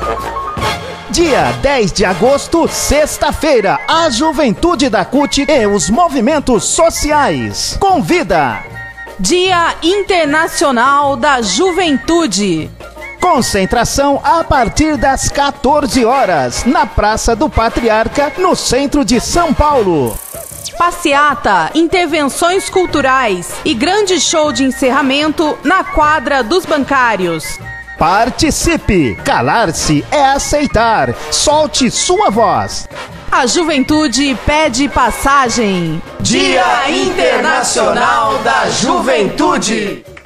Dia 10 de agosto, sexta-feira, a Juventude da CUT e os movimentos sociais. Convida! Dia Internacional da Juventude. Concentração a partir das 14 horas, na Praça do Patriarca, no centro de São Paulo. Passeata, intervenções culturais e grande show de encerramento na quadra dos bancários. Participe! Calar-se é aceitar. Solte sua voz. A juventude pede passagem. Dia Internacional da Juventude.